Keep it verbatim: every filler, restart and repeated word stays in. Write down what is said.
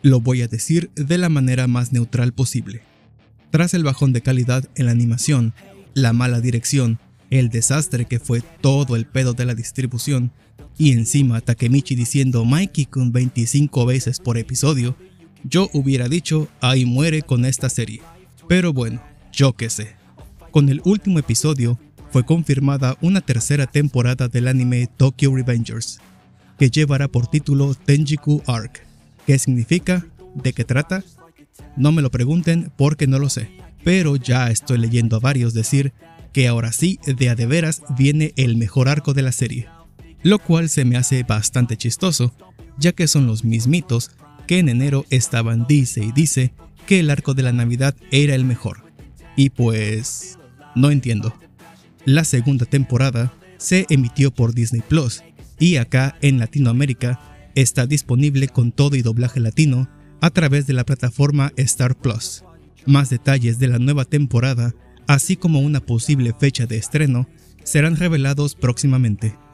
Lo voy a decir de la manera más neutral posible. Tras el bajón de calidad en la animación, la mala dirección, el desastre que fue todo el pedo de la distribución, y encima Takemichi diciendo Mikey-kun veinticinco veces por episodio, yo hubiera dicho ahí muere con esta serie. Pero bueno, yo qué sé. Con el último episodio fue confirmada una tercera temporada del anime Tokyo Revengers, que llevará por título Tenjiku Arc. ¿Qué significa? ¿De qué trata? No me lo pregunten porque no lo sé, pero ya estoy leyendo a varios decir que ahora sí, de a de veras, viene el mejor arco de la serie. Lo cual se me hace bastante chistoso, ya que son los mismitos que en enero estaban dice y dice que el arco de la Navidad era el mejor. Y pues... no entiendo. La segunda temporada se emitió por Disney Plus, y acá en Latinoamérica está disponible con todo y doblaje latino a través de la plataforma Star Plus. Más detalles de la nueva temporada, así como una posible fecha de estreno, serán revelados próximamente.